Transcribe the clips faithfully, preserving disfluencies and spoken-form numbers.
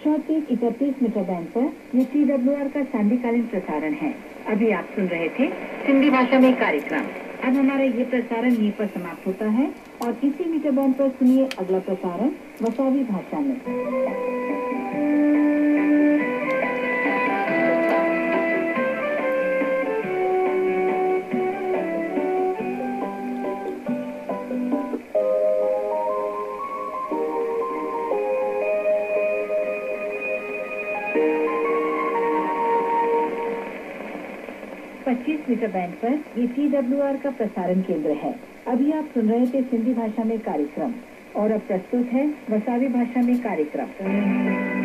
चौतीस इकतीस metre band पर ये टी डब्ल्यू आर का सांध्यकालीन प्रसारण है। अभी आप सुन रहे थे सिंधी भाषा में कार्यक्रम। अब हमारा ये प्रसारण यहीं पर समाप्त होता है और इसी मीटर बैंड पर सुनिए अगला प्रसारण वसावी भाषा में। पच्चीस मीटर बैंड पर ये टी डब्ल्यू आर का प्रसारण केंद्र है। अभी आप सुन रहे थे सिंधी भाषा में कार्यक्रम और अब प्रस्तुत है वसावी भाषा में कार्यक्रम।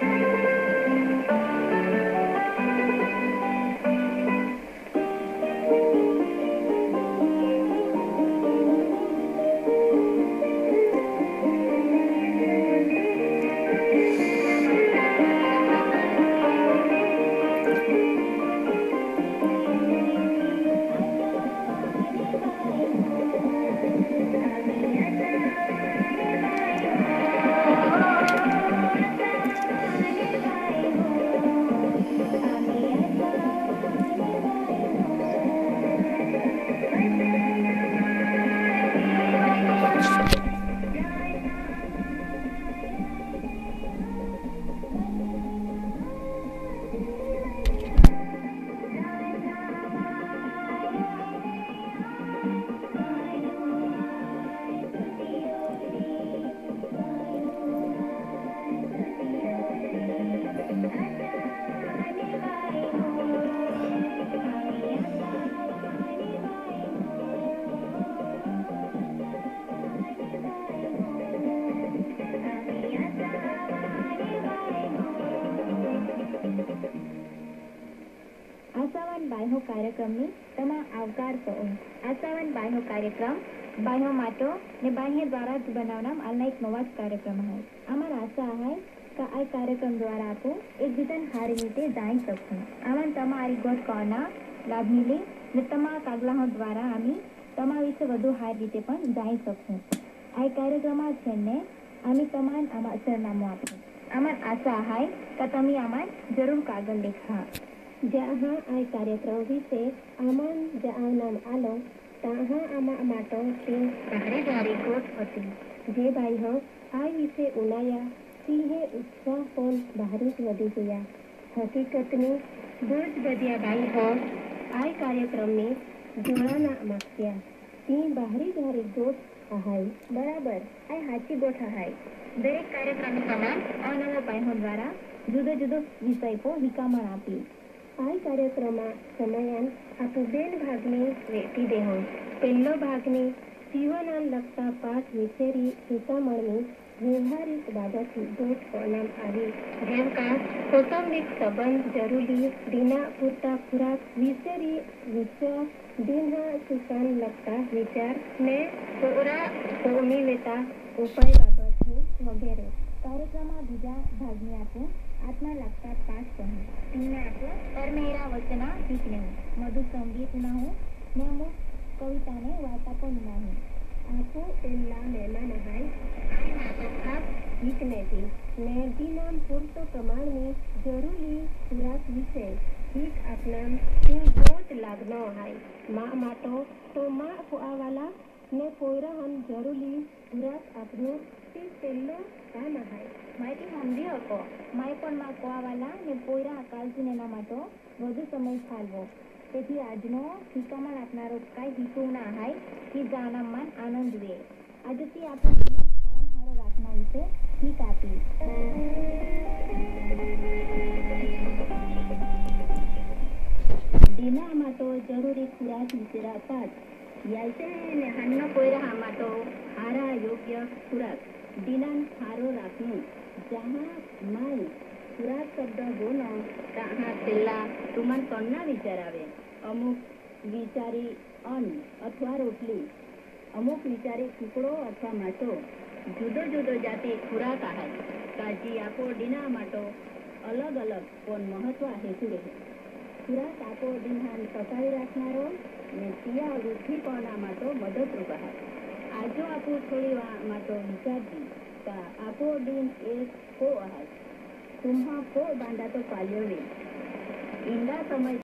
આસાવન બાહ્યો કાર્યક્રમની તમા આવકાર કહો. આસાવન બાહ્યો કાર્યક્રમ બાહ્યો માટો ને બાહ્ય દ્વારા જ બનાવનામ આલના એક નવા જ કાર્યક્રમ है. आमर आशा है कि आ कार्यक्रम द्वारा आप एक बीजन सारी रीते जाणी शकूं. आमन तमारी गोट करना लाभ मिले ने तमा कागलाओ द्वारा आमी तमा विषे વધુ સારી રીતે પણ જાણી શકું. આ કાર્યક્રમમાં છે ને આમી તમાન આમાં સરનામું આપો. આમર આશા है कि તમે આમાં જરૂર કાગળ લેખા. जहाँ आ कार्यक्रम विषे आमन जहाँ नाम आलो तहाँ आमा माटो ती बाहरे द्वारे गोट होती. जे भाई हो आ विषे उनाया सिंहे उत्साह पण बाहरी ज वधी गया. हकीकतनी बोज बधिया भाई हो आ कार्यक्रम में जोड़ाना माग्या ती बाहरी द्वारे गोट आहाय. बराबर आ हाची गोट आहाय. दरेक कार्यक्रम समान अनवा भाईओ द्वारा जुदो जुदो विषय को विकामण आपी. आ कार्यक्रम समयान आप बेन भागनी वेटी देहो. पहलो भागनी जीवनान लगता पाठ विषेरी सीतामढ़ी व्यवहारिक बाबत गोट नाम आवी. जेम का कौटुंबिक संबंध जरूरी दीना पूरता खुराक विषेरी विश्वास दीना सुसान लगता विचार ने पोरा पोमी लेता उपाय बाबत वगैरह. कार्यक्रम बीजा भागनी आपो आत्मा लगता पाठ कहूँ. तीन आपो परमेरा वचना शीखने मधु संगीत न हो ने अमुक कविता ने वार्ता पण न हो. आपो एमना मेहमान हाय आप शीखने थी ने दीनाम पूरतो प्रमाण में जरूरी खुराक विषय शीख आपनाम ती गोट लागनो हाय. माँ माटो तो माँ खुआवाला ने पोयरा हम जरूरी खुराक आपनो ती पहलो काम हाय. माहिती समझी हको. माय पण માં કોવાલા ને પોયરા કાળજીને ના માટો વધુ સમય ફાળવો. તેથી આજનો શિકામણ આપનારો કાંઈ હિતુ ના હાય કે જાનામાં આનંદ વે. આજથી આપણે જીવન સારામાં સારો રાખના વિશે શીખ આપી. દીના માટો જરૂરી ખોરાક વિશે પાઠ यायचे ने हान्नो पोयरा हा માટો हारा योग्य खुराक दिनान हारो राखणું. जहाँ माय खुराक शब्द बोलो तहाँ पेला तुमन कन्ना विचार आवे. अमुक विचारी अन्न अथवा रोटली, अमुक विचारी टुकड़ो अथवा માટો. जुदो जुदो जाति खुराक आहाय काळजी आपो दिना માટો अलग अलग पण महत्व हेतु रहे. खुराक आपो दिनान टकावी राखनारो ने तिया वृद्धिपणा માટો મદદરૂપ આહાય. आजो आपो थोड़ी માટો विचारजी आपो दिन एक को आहाय. तुम्हा को बांधा तो पाल्यो रे ईंदा समय